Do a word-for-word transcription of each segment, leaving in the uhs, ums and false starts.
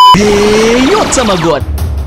Deyot sama God.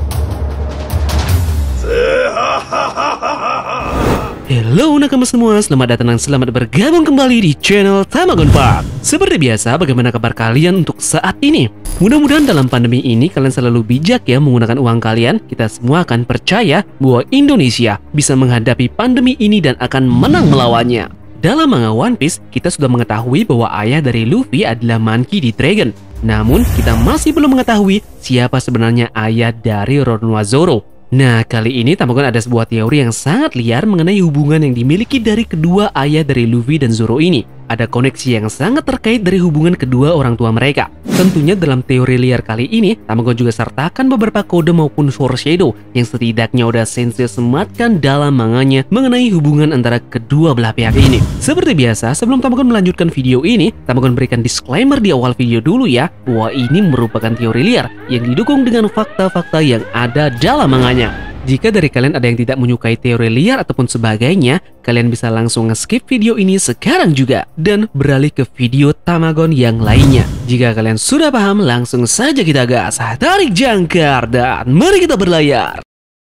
Halo nakama semua, selamat datang dan selamat bergabung kembali di channel Tamagon Park. Seperti biasa, bagaimana kabar kalian untuk saat ini? Mudah-mudahan dalam pandemi ini kalian selalu bijak ya menggunakan uang kalian. Kita semua akan percaya bahwa Indonesia bisa menghadapi pandemi ini dan akan menang melawannya. Dalam manga One Piece, kita sudah mengetahui bahwa ayah dari Luffy adalah Monkey D. Dragon. Namun, kita masih belum mengetahui siapa sebenarnya ayah dari Roronoa Zoro. Nah, kali ini Tamagon ada sebuah teori yang sangat liar mengenai hubungan yang dimiliki dari kedua ayah dari Luffy dan Zoro ini. Ada koneksi yang sangat terkait dari hubungan kedua orang tua mereka. Tentunya dalam teori liar kali ini, Tamagon juga sertakan beberapa kode maupun foreshadow yang setidaknya udah Sensei sematkan dalam manganya mengenai hubungan antara kedua belah pihak ini. Seperti biasa, sebelum Tamagon melanjutkan video ini, Tamagon berikan disclaimer di awal video dulu ya, bahwa ini merupakan teori liar yang didukung dengan fakta-fakta yang ada dalam manganya. Jika dari kalian ada yang tidak menyukai teori liar ataupun sebagainya, kalian bisa langsung nge-skip video ini sekarang juga dan beralih ke video Tamagon yang lainnya. Jika kalian sudah paham, langsung saja kita gas, tarik jangkar, dan mari kita berlayar.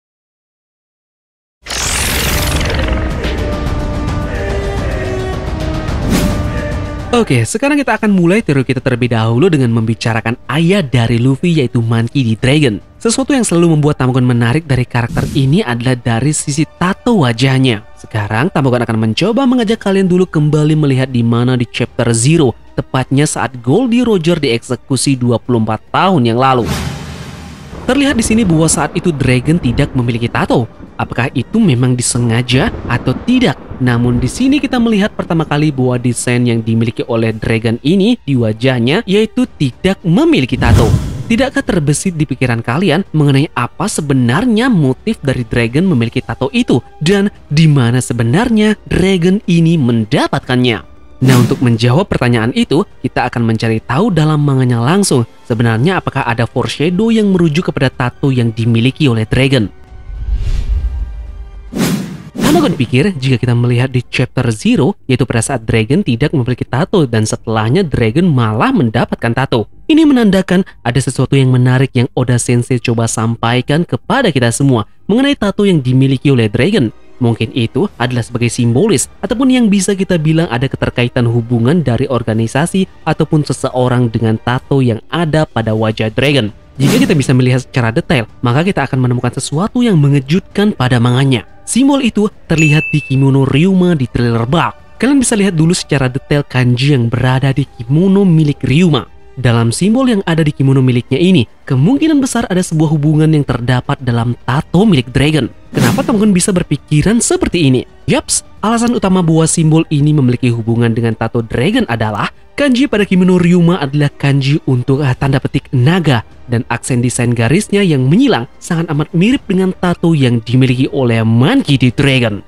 Oke, sekarang kita akan mulai teori kita terlebih dahulu dengan membicarakan ayah dari Luffy yaitu Monkey D. Dragon. Sesuatu yang selalu membuat Tamagon menarik dari karakter ini adalah dari sisi tato wajahnya. Sekarang Tamagon akan mencoba mengajak kalian dulu kembali melihat di mana di chapter Zero, tepatnya saat Goldie Roger dieksekusi dua puluh empat tahun yang lalu. Terlihat di sini bahwa saat itu Dragon tidak memiliki tato. Apakah itu memang disengaja atau tidak? Namun di sini kita melihat pertama kali bahwa desain yang dimiliki oleh Dragon ini di wajahnya yaitu tidak memiliki tato. Tidakkah terbesit di pikiran kalian mengenai apa sebenarnya motif dari Dragon memiliki tato itu dan di mana sebenarnya Dragon ini mendapatkannya? Nah, untuk menjawab pertanyaan itu, kita akan mencari tahu dalam manganya langsung. Sebenarnya apakah ada foreshadow yang merujuk kepada tato yang dimiliki oleh Dragon? Tamagon pikir jika kita melihat di chapter Zero, yaitu pada saat Dragon tidak memiliki tato dan setelahnya Dragon malah mendapatkan tato. Ini menandakan ada sesuatu yang menarik yang Oda Sensei coba sampaikan kepada kita semua mengenai tato yang dimiliki oleh Dragon. Mungkin itu adalah sebagai simbolis ataupun yang bisa kita bilang ada keterkaitan hubungan dari organisasi ataupun seseorang dengan tato yang ada pada wajah Dragon. Jika kita bisa melihat secara detail, maka kita akan menemukan sesuatu yang mengejutkan pada manganya. Simbol itu terlihat di kimono Ryuma di trailer bug. Kalian bisa lihat dulu secara detail kanji yang berada di kimono milik Ryuma. Dalam simbol yang ada di kimono miliknya ini, kemungkinan besar ada sebuah hubungan yang terdapat dalam tato milik Dragon. Kenapa Tamagon bisa berpikiran seperti ini? Yaps, alasan utama bahwa simbol ini memiliki hubungan dengan tato Dragon adalah kanji pada kimono Ryuma adalah kanji untuk uh, tanda petik naga, dan aksen desain garisnya yang menyilang sangat amat mirip dengan tato yang dimiliki oleh Monkey D. Dragon.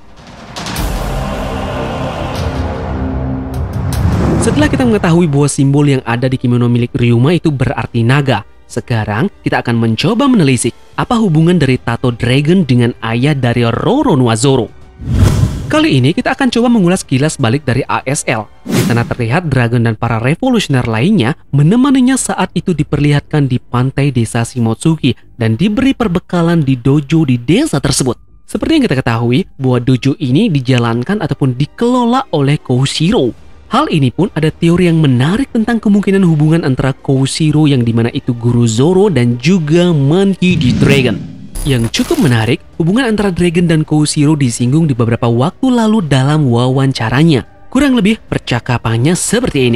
Setelah kita mengetahui bahwa simbol yang ada di kimono milik Ryuma itu berarti naga, sekarang kita akan mencoba menelisik apa hubungan dari tato Dragon dengan ayah dari Roronoa Zoro. Kali ini kita akan coba mengulas kilas balik dari A S L. Di sana terlihat Dragon dan para revolusioner lainnya menemaninya saat itu diperlihatkan di pantai desa Shimotsuki dan diberi perbekalan di dojo di desa tersebut. Seperti yang kita ketahui bahwa dojo ini dijalankan ataupun dikelola oleh Koshiro. Hal ini pun ada teori yang menarik tentang kemungkinan hubungan antara Koshiro yang dimana itu guru Zoro dan juga Monkey D. Dragon. Yang cukup menarik, hubungan antara Dragon dan Koshiro disinggung di beberapa waktu lalu dalam wawancaranya. Kurang lebih percakapannya seperti ini.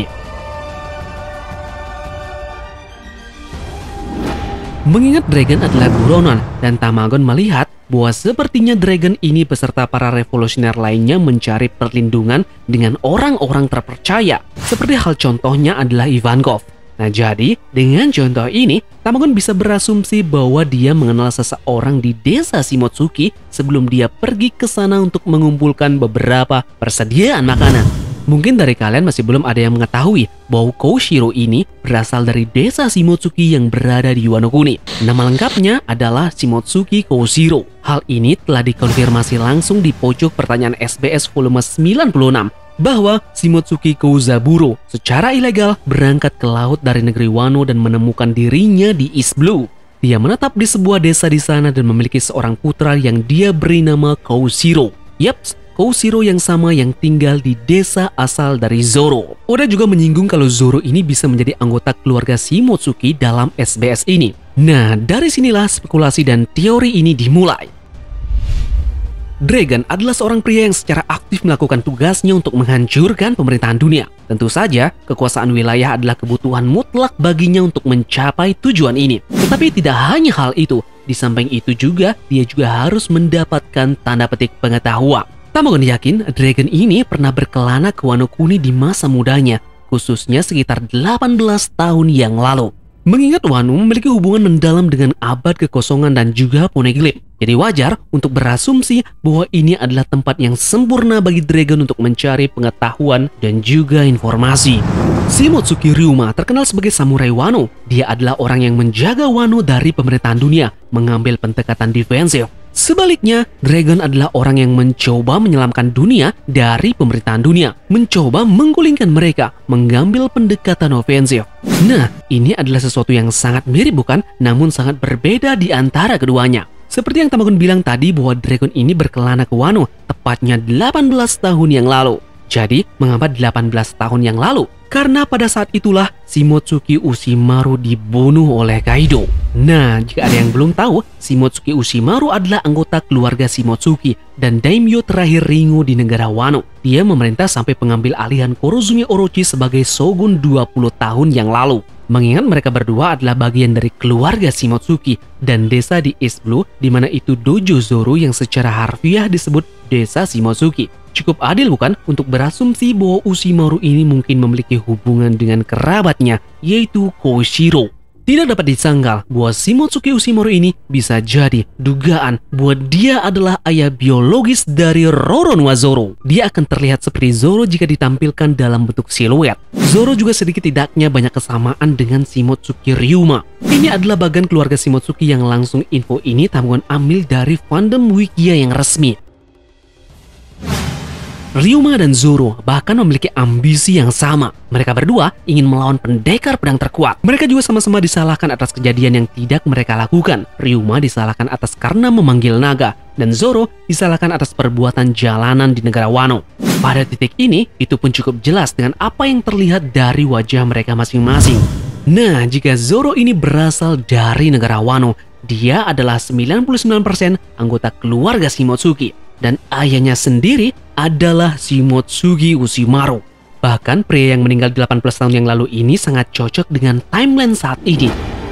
Mengingat Dragon adalah buronan dan Tamagon melihat bahwa sepertinya Dragon ini beserta para revolusioner lainnya mencari perlindungan dengan orang-orang terpercaya. Seperti hal contohnya adalah Ivankov. Nah, jadi dengan contoh ini, Tamagon bisa berasumsi bahwa dia mengenal seseorang di desa Shimotsuki sebelum dia pergi ke sana untuk mengumpulkan beberapa persediaan makanan. Mungkin dari kalian masih belum ada yang mengetahui bahwa Koshiro ini berasal dari desa Shimotsuki yang berada di Wano Kuni. Nama lengkapnya adalah Shimotsuki Koshiro. Hal ini telah dikonfirmasi langsung di pojok pertanyaan S B S volume sembilan puluh enam. bahwa Shimotsuki Kouzaburo secara ilegal berangkat ke laut dari negeri Wano dan menemukan dirinya di East Blue. Dia menetap di sebuah desa di sana dan memiliki seorang putra yang dia beri nama Koushiro. Yaps, Koushiro yang sama yang tinggal di desa asal dari Zoro. Oda juga menyinggung kalau Zoro ini bisa menjadi anggota keluarga Shimotsuki dalam S B S ini. Nah, dari sinilah spekulasi dan teori ini dimulai. Dragon adalah seorang pria yang secara aktif melakukan tugasnya untuk menghancurkan pemerintahan dunia. Tentu saja, kekuasaan wilayah adalah kebutuhan mutlak baginya untuk mencapai tujuan ini. Tetapi tidak hanya hal itu, di samping itu juga, dia juga harus mendapatkan tanda petik pengetahuan. Tamagon yakin Dragon ini pernah berkelana ke Wano Kuni di masa mudanya, khususnya sekitar delapan belas tahun yang lalu. Mengingat Wano memiliki hubungan mendalam dengan abad kekosongan dan juga Poneglyph, jadi wajar untuk berasumsi bahwa ini adalah tempat yang sempurna bagi Dragon untuk mencari pengetahuan dan juga informasi. Shimotsuki Ryuma terkenal sebagai samurai Wano. Dia adalah orang yang menjaga Wano dari pemerintahan dunia, mengambil pendekatan defensif. Sebaliknya, Dragon adalah orang yang mencoba menyelamkan dunia dari pemerintahan dunia, mencoba menggulingkan mereka, mengambil pendekatan ofensif. Nah, ini adalah sesuatu yang sangat mirip bukan? Namun sangat berbeda di antara keduanya. Seperti yang Tamagon bilang tadi bahwa Dragon ini berkelana ke Wano, tepatnya delapan belas tahun yang lalu. Jadi, mengapa delapan belas tahun yang lalu? Karena pada saat itulah Shimotsuki Ushimaru dibunuh oleh Kaido. Nah, jika ada yang belum tahu, Shimotsuki Ushimaru adalah anggota keluarga Shimotsuki dan daimyo terakhir Ringo di negara Wano. Dia memerintah sampai pengambil alihan Kurozumi Orochi sebagai shogun dua puluh tahun yang lalu. Mengingat mereka berdua adalah bagian dari keluarga Shimotsuki dan desa di East Blue di mana itu dojo Zoro yang secara harfiah disebut desa Shimotsuki. Cukup adil bukan untuk berasumsi bahwa Ushimaru ini mungkin memiliki hubungan dengan kerabatnya, yaitu Koushiro. Tidak dapat disangkal bahwa Shimotsuki Ushimaru ini bisa jadi dugaan bahwa dia adalah ayah biologis dari Roronoa Zoro. Dia akan terlihat seperti Zoro jika ditampilkan dalam bentuk siluet. Zoro juga sedikit tidaknya banyak kesamaan dengan Shimotsuki Ryuma. Ini adalah bagian keluarga Shimotsuki yang langsung info ini Tamagon ambil dari fandom Wikia yang resmi. Ryuma dan Zoro bahkan memiliki ambisi yang sama. Mereka berdua ingin melawan pendekar pedang terkuat. Mereka juga sama-sama disalahkan atas kejadian yang tidak mereka lakukan. Ryuma disalahkan atas karena memanggil naga, dan Zoro disalahkan atas perbuatan jalanan di negara Wano. Pada titik ini, itu pun cukup jelas dengan apa yang terlihat dari wajah mereka masing-masing. Nah, jika Zoro ini berasal dari negara Wano, dia adalah sembilan puluh sembilan persen anggota keluarga Shimotsuki. Dan ayahnya sendiri adalah Shimotsuki Ushimaru. Bahkan pria yang meninggal delapan belas tahun yang lalu ini sangat cocok dengan timeline saat ini.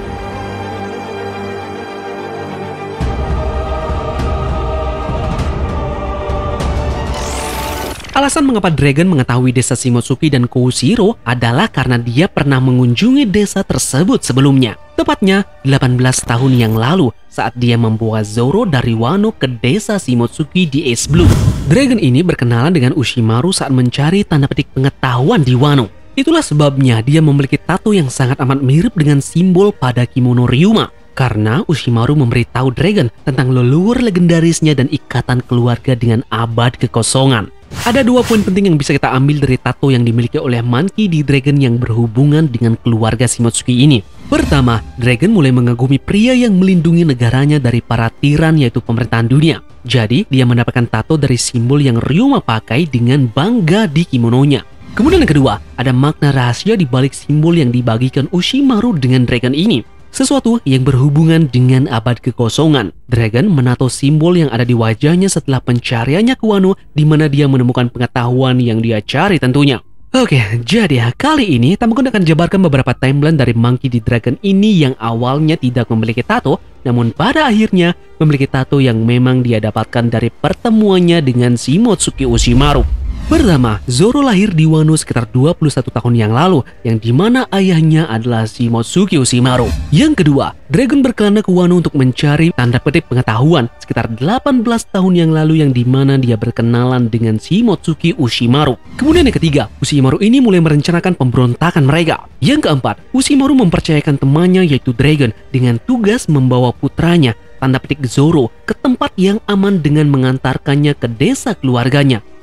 Alasan mengapa Dragon mengetahui desa Shimotsuki dan Koushiro adalah karena dia pernah mengunjungi desa tersebut sebelumnya. Tepatnya delapan belas tahun yang lalu saat dia membawa Zoro dari Wano ke desa Shimotsuki di East Blue. Dragon ini berkenalan dengan Ushimaru saat mencari tanda petik pengetahuan di Wano. Itulah sebabnya dia memiliki tato yang sangat amat mirip dengan simbol pada kimono Ryuma. Karena Ushimaru memberitahu Dragon tentang leluhur legendarisnya dan ikatan keluarga dengan abad kekosongan. Ada dua poin penting yang bisa kita ambil dari tato yang dimiliki oleh Monkey D. Dragon yang berhubungan dengan keluarga Shimotsuki ini. Pertama, Dragon mulai mengagumi pria yang melindungi negaranya dari para tiran yaitu pemerintahan dunia. Jadi, dia mendapatkan tato dari simbol yang Ryuma pakai dengan bangga di kimononya. Kemudian yang kedua, ada makna rahasia di balik simbol yang dibagikan Ushimaru dengan Dragon ini. Sesuatu yang berhubungan dengan abad kekosongan. Dragon menato simbol yang ada di wajahnya setelah pencariannya ke Wano, di mana dia menemukan pengetahuan yang dia cari tentunya. Oke, jadi kali ini Tamagon akan jabarkan beberapa timeline dari Monkey D. Dragon ini yang awalnya tidak memiliki tato, namun pada akhirnya memiliki tato yang memang dia dapatkan dari pertemuannya dengan Shimotsuki Ushimaru. Pertama, Zoro lahir di Wano sekitar dua puluh satu tahun yang lalu, yang dimana ayahnya adalah Shimotsuki Ushimaru. Yang kedua, Dragon berkelana ke Wano untuk mencari tanda petik pengetahuan sekitar delapan belas tahun yang lalu, yang dimana dia berkenalan dengan Shimotsuki Ushimaru. Kemudian yang ketiga, Ushimaru ini mulai merencanakan pemberontakan mereka. Yang keempat, Ushimaru mempercayakan temannya yaitu Dragon dengan tugas membawa putranya, tanda petik Zoro, ke tempat yang aman dengan mengantarkannya ke desa keluarganya.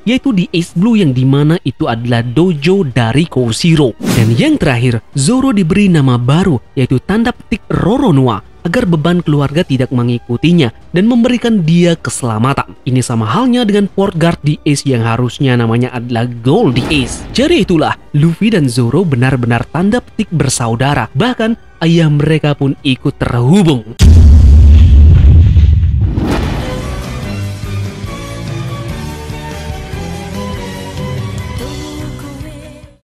yaitu di Ace Blue yang dimana itu adalah dojo dari Koshiro. Dan yang terakhir, Zoro diberi nama baru yaitu tanda petik Roronoa agar beban keluarga tidak mengikutinya dan memberikan dia keselamatan. Ini sama halnya dengan port guard di Ace yang harusnya namanya adalah Gold di Ace. Jadi itulah, Luffy dan Zoro benar-benar tanda petik bersaudara, bahkan ayah mereka pun ikut terhubung.